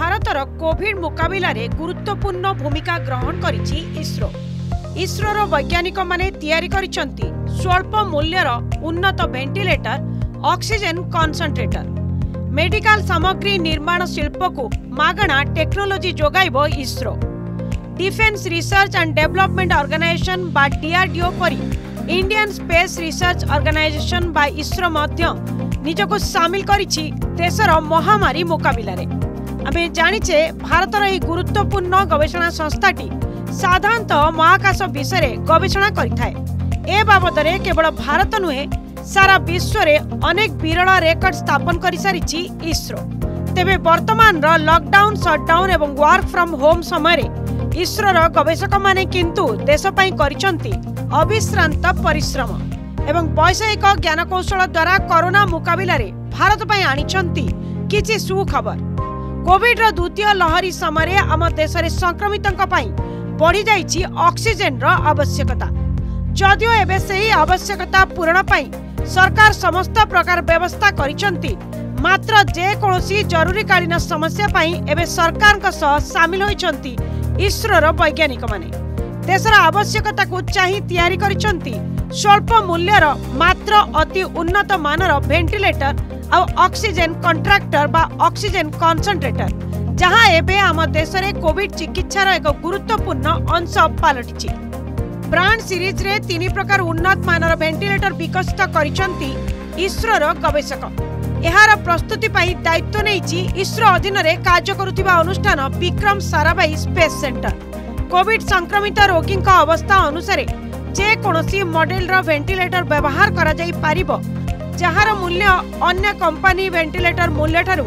भारतर Covid मुकाबिला रे गुरुत्वपूर्ण भूमिका ग्रहण करिछि इसरो। इसरोर वैज्ञानिक माने तैयारी करिसंती स्वल्प मूल्यर उन्नत वेंटिलेटर ऑक्सीजन कॉन्संट्रेटर। मेडिकल सामग्री निर्माण शिल्प को मागणा टेक्नोलोजी जोगाइबो ISRO. Defence research and development organisation बा डीआरडीओ परी इंडियन स्पेस रिसर्च ऑर्गेनाइजेशन बा इसरो मध्य निजको शामिल करिछि देशर महामारी मुकाबिला रे। आमे जानिचे भारतर एही गुरुत्वपूर्ण गवेषणा संस्थाटी साधारणतः महाकाश विषय गवेषणा करिथाय। ए बाबदरे केवल भारत नुहे सारा विश्व रे अनेक विरल रेकर्ड स्थापन करि सारिछि इसरो। तेबे वर्तमान रो लॉकडाउन शटडाउन एवं वर्क फ्रॉम होम समय रे इसरोर गवेषक माने किंतु देश पई करिसंती अविश्रांत परिश्रम एवं वैषयिक ज्ञानकौशल द्वारा कोरोना मुकाबिला रे भारत पई आनिछंती किछि सुखबर। कोविड रो द्वितीय लहरी समय आम देश में संक्रमितों बढ़ी जाइछि ऑक्सीजन रो आवश्यकता। जदियो एबे सेही आवश्यकता पूरण पाई सरकार समस्त प्रकार व्यवस्था करिसंती, मात्र जे कोनोसी जरूरीकालीन समस्या पाई एबे सरकार का सह शामिल होइछंती इसरोर वैज्ञानिक माने। देशर आवश्यकता को चाहि तैयारी करिसंती स्वल्प मूल्यर मात्र अति उन्नत मानर वेंटिलेटर और ऑक्सीजन कॉन्ट्रैक्टर बा ऑक्सीजन कॉन्संट्रेटर, जहां एबे आम देश में कोविड चिकित्सार एक गुरुत्वपूर्ण अंश पलटिछि। ब्रांड सीरीज रे 3 प्रकार उन्नत मानर वेंटिलेटर विकसित करिसंती इसरोर गवेषक। एहार प्रस्तुति पई दायित्व नेइछि इसरो अधीन रे कार्य करुथिबा अनुष्ठान Vikram Sarabhai space centre. Covid संक्रमित रोगी अवस्था अनुसार जे कोनोसी मॉडल रो वेंटिलेटर व्यवहार करा जाई पारिबो, जहार मूल्य अन्य कंपनी वेंटिलेटर मूल्य ठारू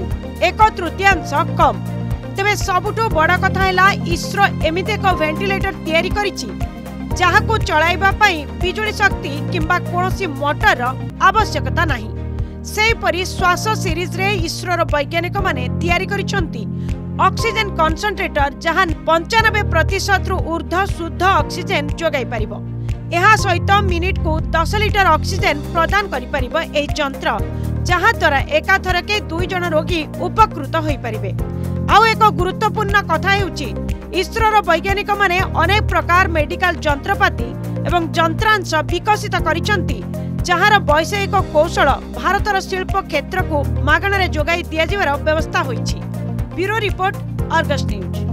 1/3 कम। तेबे सबुठो बड़ कथा हैला इसरो एमिते एक वेंटिलेटर तैयारी करिछि जहाको चलाइबा पई बिजुली शक्ति किंबा कोनोसी मोटर आवश्यकता नाही। सेहीपरि श्वास सीरीज रे इसरोर वैज्ञानिक माने तैयारी करिसंती ऑक्सीजन कॉन्संट्रेटर, जहां 95% रु ऊर्ध्व शुद्ध ऑक्सीजन जोगाई पारिबो। यह सहित मिनिट को 10 लिटर ऑक्सीजन प्रदान करि परिबो एही यंत्र, जहां द्वारा एकाथरके 2 जन रोगी उपकृत होई परिबे। आउ एक गुरुत्वपूर्ण कथा हेउची इसरोर वैज्ञानिक माने अनेक प्रकार मेडिकल यंत्रपाती एवं यंत्रांश विकसित करिसंती, जहार वैषयिक कौशल भारतर शिल्प क्षेत्र को मागणारे जोगाई दिया जिवार व्यवस्था होईछि। Bureau report, Argus news.